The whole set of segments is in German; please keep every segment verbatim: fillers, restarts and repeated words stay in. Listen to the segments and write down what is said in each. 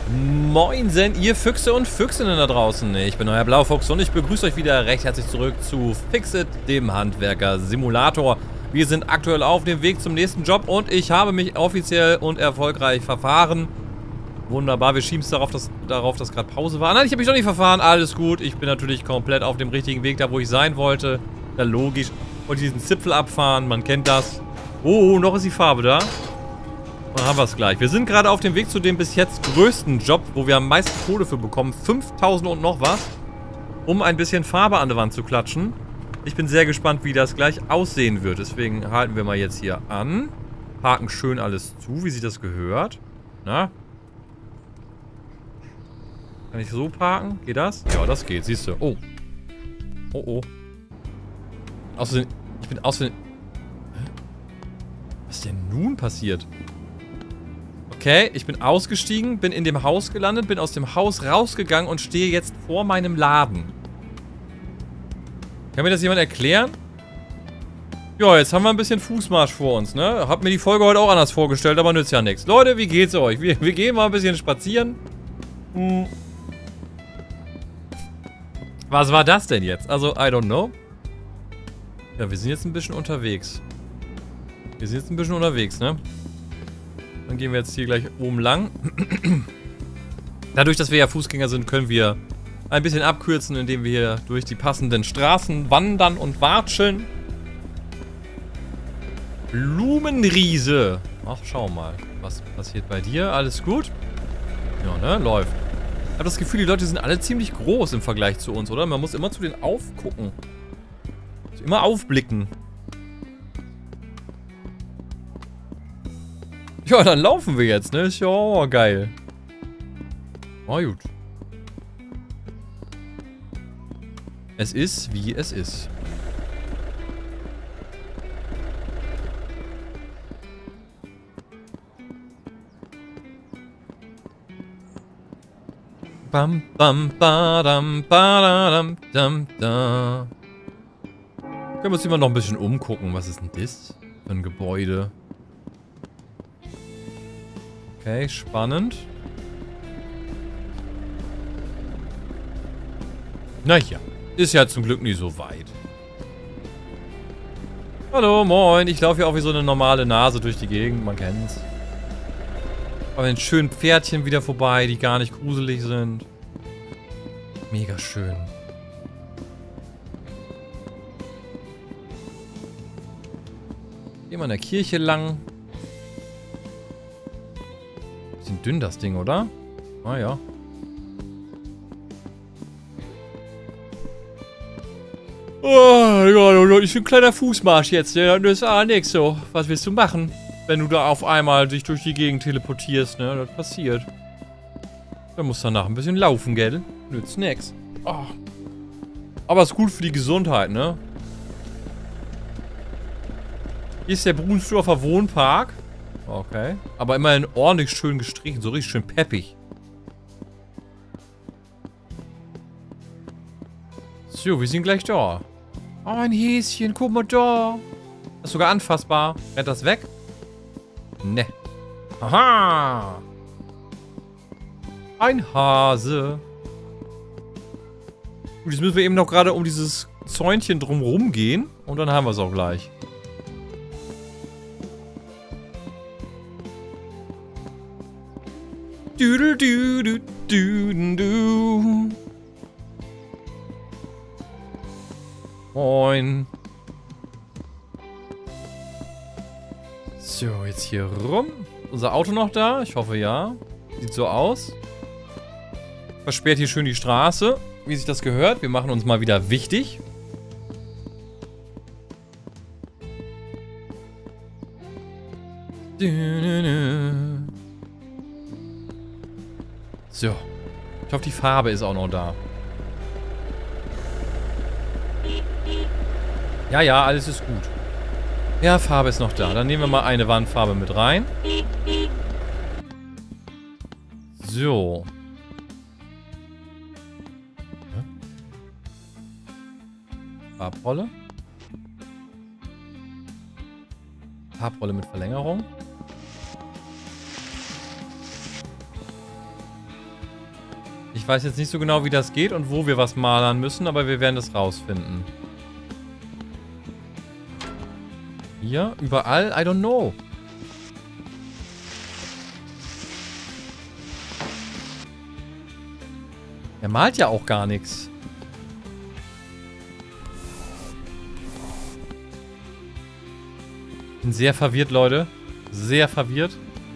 Moinsen, ihr Füchse und Füchsinnen da draußen. Ich bin euer Blaufuchs und ich begrüße euch wieder recht herzlich zurück zu Fixit, dem Handwerker-Simulator. Wir sind aktuell auf dem Weg zum nächsten Job und ich habe mich offiziell und erfolgreich verfahren. Wunderbar, wir schieben es darauf, dass, darauf, dass gerade Pause war. Nein, ich habe mich doch nicht verfahren, alles gut. Ich bin natürlich komplett auf dem richtigen Weg, da wo ich sein wollte. Ja, logisch. Und diesen Zipfel abfahren, man kennt das. Oh, noch ist die Farbe da. Dann haben wir es gleich. Wir sind gerade auf dem Weg zu dem bis jetzt größten Job, wo wir am meisten Kohle für bekommen. fünftausend und noch was. Um ein bisschen Farbe an der Wand zu klatschen. Ich bin sehr gespannt, wie das gleich aussehen wird. Deswegen halten wir mal jetzt hier an. Parken schön alles zu, wie sich das gehört. Na? Kann ich so parken? Geht das? Ja, das geht. Siehst du. Oh. Oh, oh. Außerdem, ich bin außerdem... Was ist denn nun passiert? Okay, ich bin ausgestiegen, bin in dem Haus gelandet, bin aus dem Haus rausgegangen und stehe jetzt vor meinem Laden. Kann mir das jemand erklären? Ja, jetzt haben wir ein bisschen Fußmarsch vor uns, ne? Hab mir die Folge heute auch anders vorgestellt, aber nützt ja nichts. Leute, wie geht's euch? Wir, wir gehen mal ein bisschen spazieren. Hm. Was war das denn jetzt? Also, I don't know. Ja, wir sind jetzt ein bisschen unterwegs. Wir sind jetzt ein bisschen unterwegs, ne? Dann gehen wir jetzt hier gleich oben lang. Dadurch, dass wir ja Fußgänger sind, können wir ein bisschen abkürzen, indem wir hier durch die passenden Straßen wandern und watscheln. Blumenriese. Ach, schau mal. Was passiert bei dir? Alles gut? Ja, ne? Läuft. Ich habe das Gefühl, die Leute sind alle ziemlich groß im Vergleich zu uns, oder? Man muss immer zu denen aufgucken. Also immer aufblicken. Ja, dann laufen wir jetzt, ne? Ist ja oh, geil. Oh, gut. Es ist, wie es ist. Bam, bam, badam, badam, dam, da. Können wir uns immer noch ein bisschen umgucken. Was ist denn das für ein Gebäude? Okay, spannend. Na ja, ist ja zum Glück nicht so weit. Hallo, moin. Ich laufe hier auch wie so eine normale Nase durch die Gegend, man kennt's. Aber ein schönen Pferdchen wieder vorbei, die gar nicht gruselig sind. Mega schön. Gehen wir in der Kirche lang. Bisschen dünn das Ding, oder? Ah ja. Oh, ja, ich bin ein kleiner Fußmarsch jetzt. Das ist ah nix so. Was willst du machen, wenn du da auf einmal dich durch die Gegend teleportierst, ne? Das passiert. Dann musst du danach ein bisschen laufen, gell? Nützt nix. Oh. Aber ist gut für die Gesundheit, ne? Hier ist der Brunsdorfer Wohnpark. Okay. Aber immerhin ordentlich schön gestrichen. So richtig schön peppig. So, wir sind gleich da. Oh, ein Häschen. Guck mal da. Das ist sogar anfassbar. Rennt das weg? Ne. Aha. Ein Hase. Und jetzt müssen wir eben noch gerade um dieses Zäunchen drumherum gehen. Und dann haben wir es auch gleich. Du, du, du, du, du, du. Moin. So, jetzt hier rum. Unser Auto noch da? Ich hoffe ja. Sieht so aus. Versperrt hier schön die Straße. Wie sich das gehört. Wir machen uns mal wieder wichtig. So. Ich hoffe, die Farbe ist auch noch da. Ja, ja, alles ist gut. Ja, Farbe ist noch da. Dann nehmen wir mal eine Wandfarbe mit rein. So. Farbrolle. Farbrolle mit Verlängerung. Ich weiß jetzt nicht so genau, wie das geht und wo wir was malern müssen, aber wir werden das rausfinden. Hier, überall, I don't know. Er malt ja auch gar nichts. Bin sehr verwirrt, Leute. Sehr verwirrt.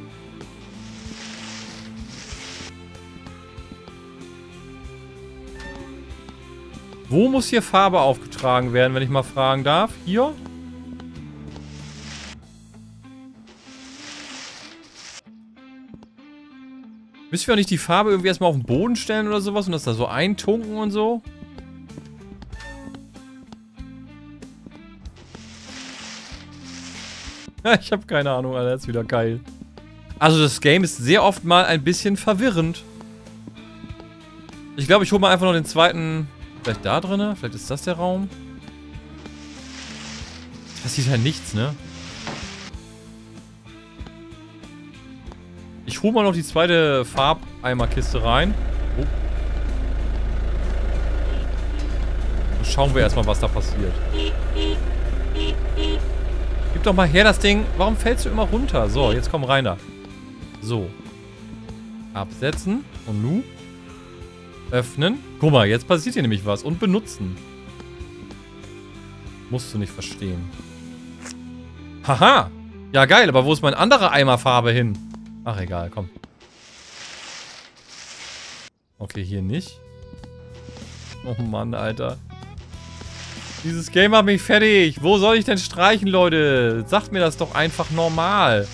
Wo muss hier Farbe aufgetragen werden, wenn ich mal fragen darf? Hier? Müssen wir auch nicht die Farbe irgendwie erstmal auf den Boden stellen oder sowas und das da so eintunken und so? Ich habe keine Ahnung, Alter. Das ist wieder geil. Also das Game ist sehr oft mal ein bisschen verwirrend. Ich glaube, ich hole mal einfach noch den zweiten... Vielleicht da drin? Vielleicht ist das der Raum? Es passiert ja nichts, ne? Ich hole mal noch die zweite Farbeimerkiste rein. Oh. Dann schauen wir erstmal, was da passiert. Gib doch mal her das Ding. Warum fällst du immer runter? So, jetzt komm rein da. So. Absetzen. Und nu? Öffnen. Guck mal, jetzt passiert hier nämlich was. Und benutzen. Musst du nicht verstehen. Haha. Ja, geil. Aber wo ist mein anderer Eimerfarbe hin? Ach, egal. Komm. Okay, hier nicht. Oh Mann, Alter. Dieses Game macht mich fertig. Wo soll ich denn streichen, Leute? Sagt mir das doch einfach normal.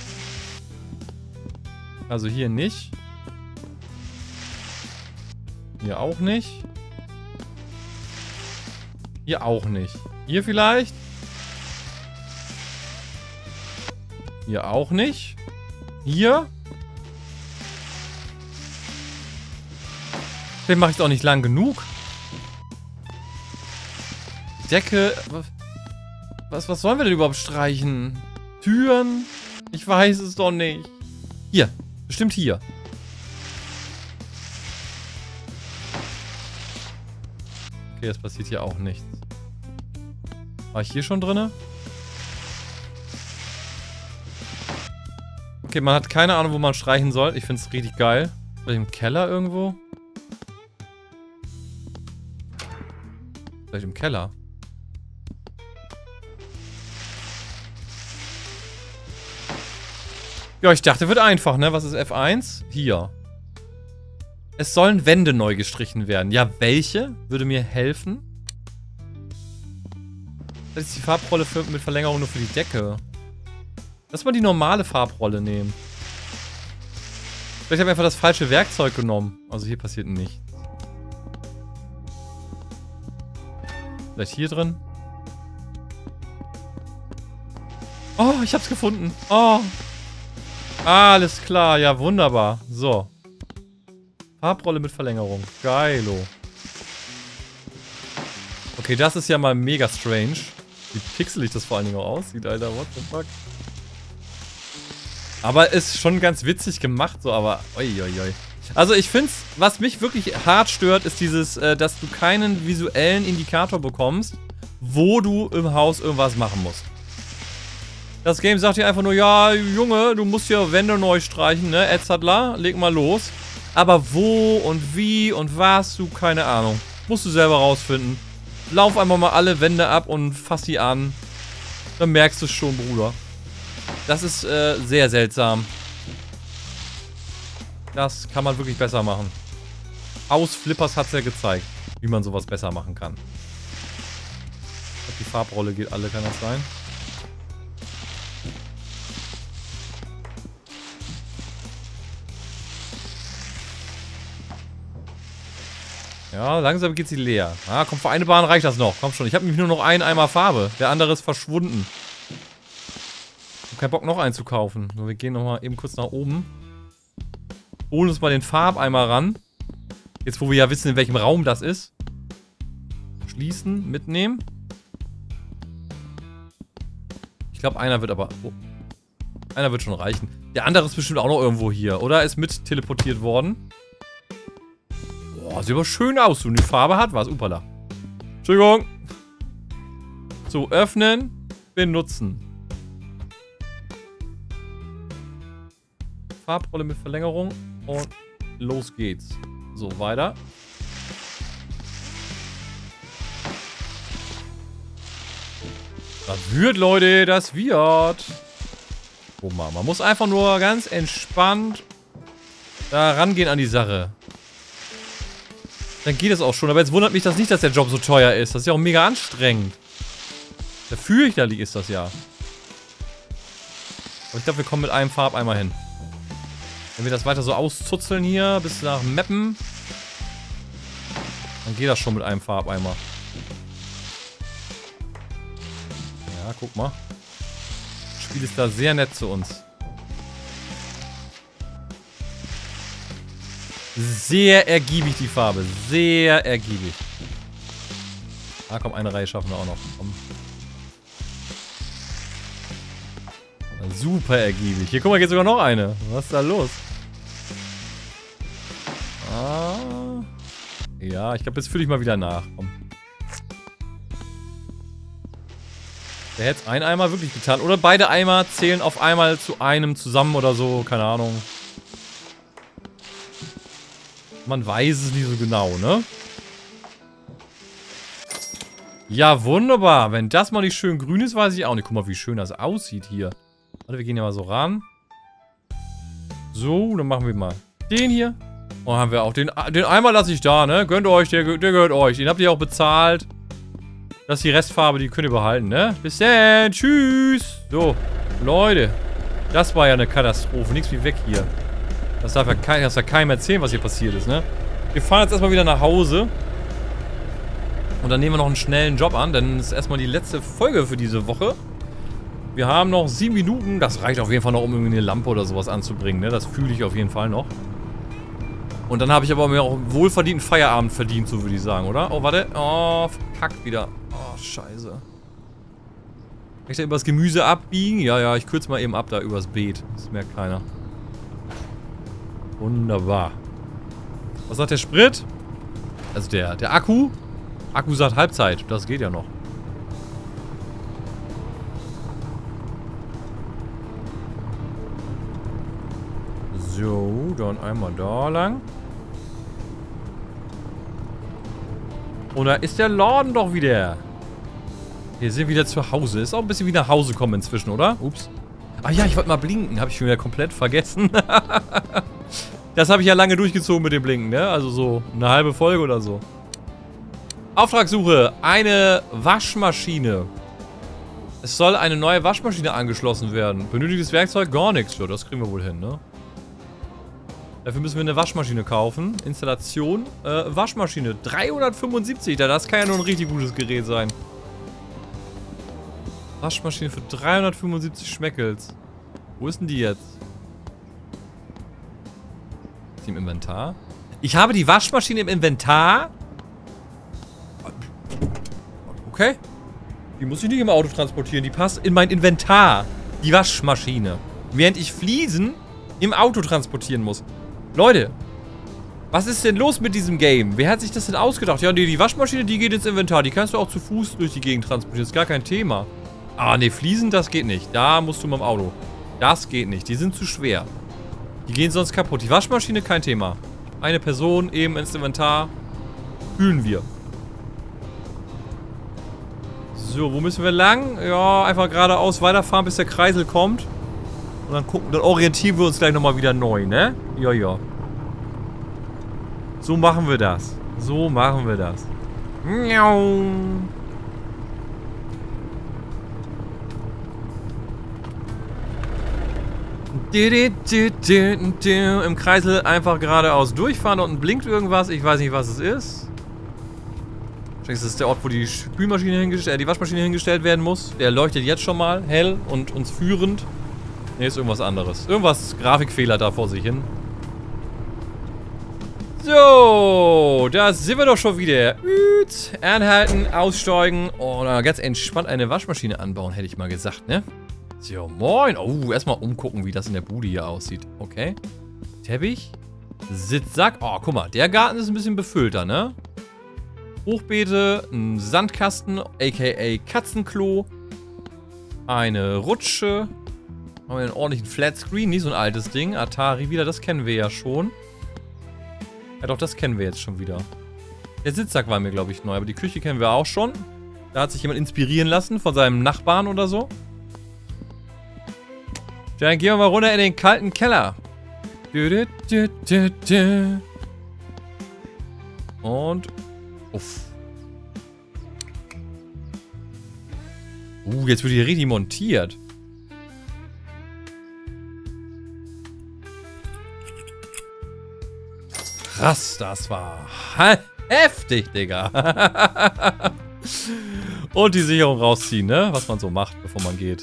Also hier nicht. Hier auch nicht. Hier auch nicht. Hier vielleicht? Hier auch nicht. Hier? Vielleicht mache ich es auch nicht lang genug. Decke. Was, was sollen wir denn überhaupt streichen? Türen? Ich weiß es doch nicht. Hier. Bestimmt hier. Okay, es passiert hier auch nichts. War ich hier schon drinne? Okay, man hat keine Ahnung, wo man streichen soll. Ich finde es richtig geil. Vielleicht im Keller irgendwo? Vielleicht im Keller. Ja, ich dachte, wird einfach, ne? Was ist F eins? Hier. Es sollen Wände neu gestrichen werden. Ja, welche? Würde mir helfen. Das ist die Farbrolle für, mit Verlängerung nur für die Decke. Lass mal die normale Farbrolle nehmen. Vielleicht habe ich einfach das falsche Werkzeug genommen. Also hier passiert nichts. Vielleicht hier drin. Oh, ich hab's gefunden. Oh. Alles klar, ja wunderbar. So. Farbrolle mit Verlängerung. Geilo. Okay, das ist ja mal mega strange. Wie pixelig das vor allen Dingen auch aussieht, Alter. What the fuck? Aber ist schon ganz witzig gemacht, so, aber uiuiui. Also ich find's, was mich wirklich hart stört, ist dieses, äh, dass du keinen visuellen Indikator bekommst, wo du im Haus irgendwas machen musst. Das Game sagt dir einfach nur, ja, Junge, du musst hier Wände neu streichen, ne, Etzadler, leg mal los. Aber wo und wie und was, du, keine Ahnung. Musst du selber rausfinden. Lauf einfach mal alle Wände ab und fass sie an. Dann merkst du es schon, Bruder. Das ist äh, sehr seltsam. Das kann man wirklich besser machen. Aus Flippers hat es ja gezeigt, wie man sowas besser machen kann. Ich glaube, die Farbrolle geht alle, kann das sein? Ja, langsam geht sie leer. Ah, komm, für eine Bahn reicht das noch. Komm schon, ich habe nämlich nur noch einen Eimer Farbe. Der andere ist verschwunden. Ich habe keinen Bock, noch einen zu kaufen. So, wir gehen nochmal eben kurz nach oben. Holen uns mal den Farbeimer ran. Jetzt, wo wir ja wissen, in welchem Raum das ist. Schließen, mitnehmen. Ich glaube, einer wird aber... Oh. Einer wird schon reichen. Der andere ist bestimmt auch noch irgendwo hier, oder? Ist mit teleportiert worden. Boah, sieht aber schön aus. Und die Farbe hat was. Upala. Entschuldigung. So, öffnen. Benutzen. Farbrolle mit Verlängerung. Und los geht's. So, weiter. Das wird, Leute. Das wird. Guck mal, man muss einfach nur ganz entspannt da rangehen an die Sache. Dann geht es auch schon. Aber jetzt wundert mich das nicht, dass der Job so teuer ist. Das ist ja auch mega anstrengend. Ja, fürchterlich ist das ja. Aber ich glaube, wir kommen mit einem Farbeimer hin. Wenn wir das weiter so auszuzeln hier, bis nach Meppen, dann geht das schon mit einem Farbeimer. Ja, guck mal. Das Spiel ist da sehr nett zu uns. Sehr ergiebig die Farbe. Sehr ergiebig. Ah, komm, eine Reihe schaffen wir auch noch. Komm. Super ergiebig. Hier, guck mal, geht sogar noch eine. Was ist da los? Ah. Ja, ich glaube, jetzt fülle ich mal wieder nach. Komm. Der hätte ein Eimer wirklich getan. Oder beide Eimer zählen auf einmal zu einem zusammen oder so. Keine Ahnung. Man weiß es nicht so genau, ne? Ja, wunderbar. Wenn das mal nicht schön grün ist, weiß ich auch nicht. Guck mal, wie schön das aussieht hier. Warte, wir gehen ja mal so ran. So, dann machen wir mal den hier. Und haben wir auch den, den Eimer lasse ich da, ne? Gönnt euch, der, der gehört euch. Den habt ihr auch bezahlt. Das ist die Restfarbe, die könnt ihr behalten, ne? Bis dann, tschüss. So, Leute. Das war ja eine Katastrophe. Nichts wie weg hier. Das darf ja, kein, das darf ja keinem erzählen, was hier passiert ist, ne? Wir fahren jetzt erstmal wieder nach Hause. Und dann nehmen wir noch einen schnellen Job an, denn das ist erstmal die letzte Folge für diese Woche. Wir haben noch sieben Minuten. Das reicht auf jeden Fall noch, um irgendwie eine Lampe oder sowas anzubringen, ne? Das fühle ich auf jeden Fall noch. Und dann habe ich aber mir auch wohlverdienten Feierabend verdient, so würde ich sagen, oder? Oh, warte. Oh, verkackt wieder. Oh, scheiße. Kann ich da übers Gemüse abbiegen? Ja, ja, ich kürze mal eben ab da übers Beet. Das merkt keiner. Wunderbar. Was sagt der Sprit? Also der, der Akku. Akku sagt Halbzeit. Das geht ja noch. So, dann einmal da lang. Und da ist der Laden doch wieder. Wir sind wieder zu Hause. Ist auch ein bisschen wie nach Hause kommen inzwischen, oder? Ups. Ah ja, ich wollte mal blinken. Habe ich schon wieder komplett vergessen. Das habe ich ja lange durchgezogen mit dem Blinken, ne? Also so eine halbe Folge oder so. Auftragssuche. Eine Waschmaschine. Es soll eine neue Waschmaschine angeschlossen werden. Benötigtes Werkzeug? Gar nichts. Ja, das kriegen wir wohl hin, ne? Dafür müssen wir eine Waschmaschine kaufen. Installation. Äh, Waschmaschine. dreihundertfünfundsiebzig. Das kann ja nur ein richtig gutes Gerät sein. Waschmaschine für dreihundertfünfundsiebzig Schmeckels. Wo ist denn die jetzt? Ist die im Inventar? Ich habe die Waschmaschine im Inventar? Okay. Die muss ich nicht im Auto transportieren. Die passt in mein Inventar. Die Waschmaschine. Während ich Fliesen im Auto transportieren muss. Leute. Was ist denn los mit diesem Game? Wer hat sich das denn ausgedacht? Ja, nee, die Waschmaschine, die geht ins Inventar. Die kannst du auch zu Fuß durch die Gegend transportieren. Das ist gar kein Thema. Ah, nee, Fliesen, das geht nicht. Da musst du mit dem Auto. Das geht nicht. Die sind zu schwer. Die gehen sonst kaputt. Die Waschmaschine, kein Thema. Eine Person eben ins Inventar. Kühlen wir. So, wo müssen wir lang? Ja, einfach geradeaus weiterfahren, bis der Kreisel kommt. Und dann gucken, dann orientieren wir uns gleich nochmal wieder neu, ne? Ja, ja. So machen wir das. So machen wir das. Miau. Im Kreisel einfach geradeaus durchfahren. Unten blinkt irgendwas. Ich weiß nicht, was es ist. Wahrscheinlich ist es der Ort, wo die Spülmaschine hingestellt, äh, die Waschmaschine hingestellt werden muss. Der leuchtet jetzt schon mal hell und uns führend. Ne, ist irgendwas anderes. Irgendwas Grafikfehler da vor sich hin. So, da sind wir doch schon wieder. Anhalten, aussteigen und ganz entspannt eine Waschmaschine anbauen, hätte ich mal gesagt, ne? So, moin. Oh, erstmal umgucken, wie das in der Bude hier aussieht. Okay. Teppich. Sitzsack. Oh, guck mal. Der Garten ist ein bisschen befüllter, ne? Hochbeete, ein Sandkasten, aka Katzenklo. Eine Rutsche. Haben wir einen ordentlichen Flatscreen. Nicht so ein altes Ding. Atari wieder. Das kennen wir ja schon. Ja doch, das kennen wir jetzt schon wieder. Der Sitzsack war mir, glaube ich, neu. Aber die Küche kennen wir auch schon. Da hat sich jemand inspirieren lassen von seinem Nachbarn oder so. Dann gehen wir mal runter in den kalten Keller. Und... Uff. Uh, jetzt wird hier richtig montiert. Krass, das war heftig, Digga. Und die Sicherung rausziehen, ne? Was man so macht, bevor man geht.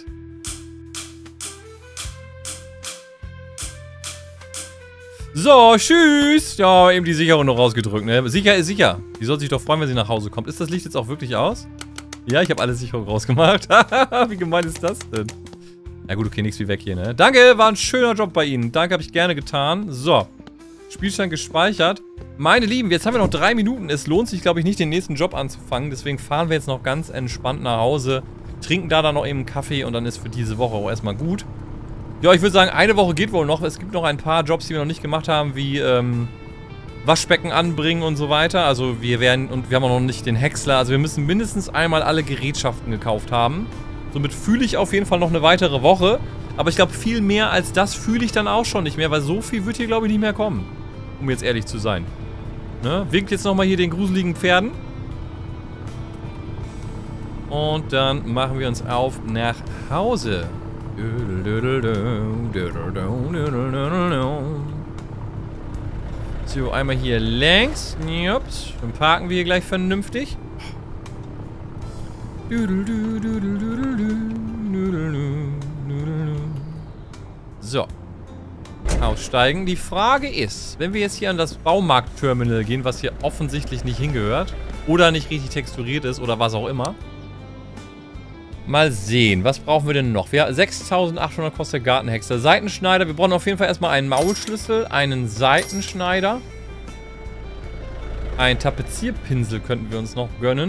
So, tschüss. Ja, eben die Sicherung noch rausgedrückt, ne? Sicher ist sicher. Die soll sich doch freuen, wenn sie nach Hause kommt. Ist das Licht jetzt auch wirklich aus? Ja, ich habe alle Sicherungen rausgemacht. Wie gemein ist das denn? Na gut, okay, nichts wie weg hier, ne? Danke, war ein schöner Job bei Ihnen. Danke, habe ich gerne getan. So. Spielstand gespeichert. Meine Lieben, jetzt haben wir noch drei Minuten. Es lohnt sich, glaube ich, nicht, den nächsten Job anzufangen. Deswegen fahren wir jetzt noch ganz entspannt nach Hause. Trinken da dann noch eben einen Kaffee und dann ist für diese Woche auch erstmal gut. Ja, ich würde sagen, eine Woche geht wohl noch. Es gibt noch ein paar Jobs, die wir noch nicht gemacht haben, wie ähm, Waschbecken anbringen und so weiter. Also wir werden, und wir haben auch noch nicht den Häcksler. Also wir müssen mindestens einmal alle Gerätschaften gekauft haben. Somit fühle ich auf jeden Fall noch eine weitere Woche. Aber ich glaube, viel mehr als das fühle ich dann auch schon nicht mehr, weil so viel wird hier, glaube ich, nicht mehr kommen. Um jetzt ehrlich zu sein. Ne? Winkt jetzt nochmal hier den gruseligen Pferden. Und dann machen wir uns auf nach Hause. So, einmal hier längs. Dann parken wir hier gleich vernünftig. So. Aussteigen. Die Frage ist, wenn wir jetzt hier an das Baumarktterminal gehen, was hier offensichtlich nicht hingehört oder nicht richtig texturiert ist oder was auch immer. Mal sehen, was brauchen wir denn noch? Wir, sechstausendachthundert kostet der Gartenhäcksler. Seitenschneider, wir brauchen auf jeden Fall erstmal einen Maulschlüssel, einen Seitenschneider. Ein Tapezierpinsel könnten wir uns noch gönnen.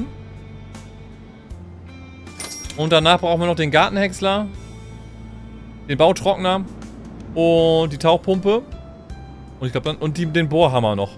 Und danach brauchen wir noch den Gartenhäcksler, den Bautrockner und die Tauchpumpe. Und ich glaube dann, und die, den Bohrhammer noch.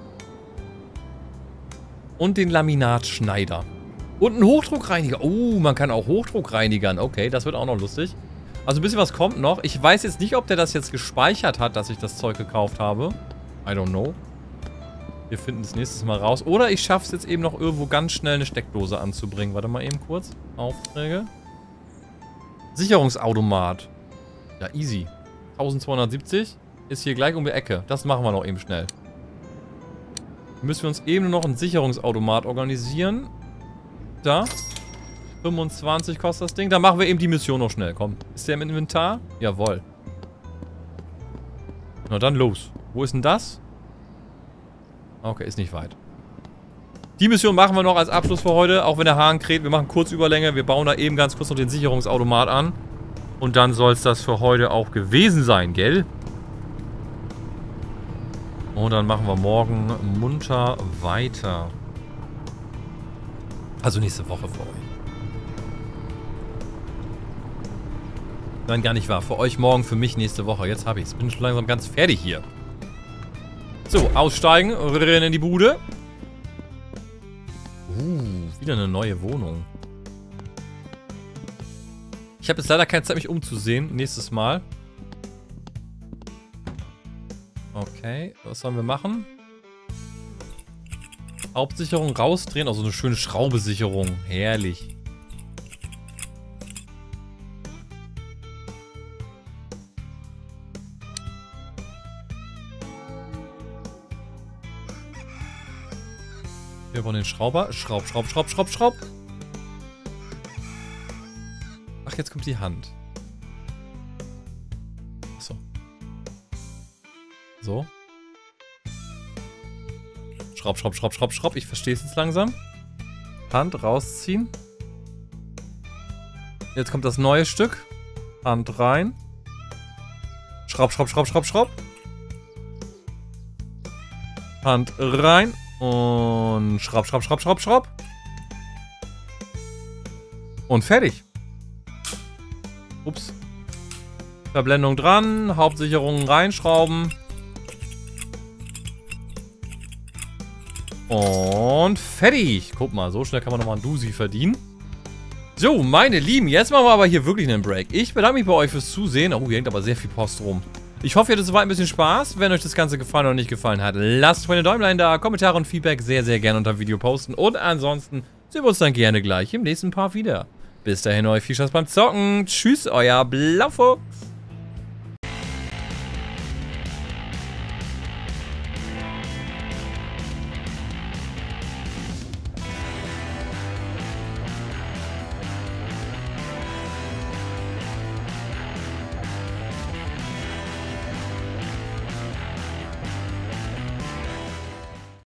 Und den Laminatschneider. Und ein Hochdruckreiniger. Oh, man kann auch Hochdruck reinigern. Okay, das wird auch noch lustig. Also ein bisschen was kommt noch. Ich weiß jetzt nicht, ob der das jetzt gespeichert hat, dass ich das Zeug gekauft habe. I don't know. Wir finden es nächstes Mal raus. Oder ich schaffe es jetzt eben noch irgendwo ganz schnell eine Steckdose anzubringen. Warte mal eben kurz. Aufträge. Sicherungsautomat. Ja, easy. eintausendzweihundertsiebzig ist hier gleich um die Ecke. Das machen wir noch eben schnell. Müssen wir uns eben noch einen Sicherungsautomat organisieren. Da. fünfundzwanzig kostet das Ding. Dann machen wir eben die Mission noch schnell. Komm. Ist der im Inventar? Jawohl. Na dann los. Wo ist denn das? Okay, ist nicht weit. Die Mission machen wir noch als Abschluss für heute. Auch wenn der Hahn kräht. Wir machen kurz Überlänge. Wir bauen da eben ganz kurz noch den Sicherungsautomat an. Und dann soll es das für heute auch gewesen sein, gell? Und dann machen wir morgen munter weiter. Also nächste Woche für euch. Nein, gar nicht wahr. Für euch morgen, für mich nächste Woche. Jetzt habe ich es. Bin schon langsam ganz fertig hier. So, aussteigen, rennen in die Bude. Uh, wieder eine neue Wohnung. Ich habe jetzt leider keine Zeit, mich umzusehen. Nächstes Mal. Okay, was sollen wir machen? Hauptsicherung rausdrehen, also eine schöne Schraubesicherung. Herrlich. Wir wollen den Schrauber. Schraub, schraub, schraub, schraub, schraub. Ach, jetzt kommt die Hand. Achso. So. Schraub, schraub, schraub, schraub, schraub. Ich verstehe es jetzt langsam. Hand rausziehen. Jetzt kommt das neue Stück. Hand rein. Schraub, schraub, schraub, schraub, schraub. Hand rein. Und schraub, schraub, schraub, schraub, schraub. Und fertig. Ups. Verblendung dran. Hauptsicherungen reinschrauben. Und fertig. Guck mal, so schnell kann man nochmal ein Dusi verdienen. So, meine Lieben, jetzt machen wir aber hier wirklich einen Break. Ich bedanke mich bei euch fürs Zusehen. Oh, hier hängt aber sehr viel Post rum. Ich hoffe, ihr hattet soweit ein bisschen Spaß. Wenn euch das Ganze gefallen oder nicht gefallen hat, lasst meine Däumlein da. Kommentare und Feedback sehr, sehr gerne unter dem Video posten. Und ansonsten sehen wir uns dann gerne gleich im nächsten Part wieder. Bis dahin euch viel Spaß beim Zocken. Tschüss, euer Blaufuchs.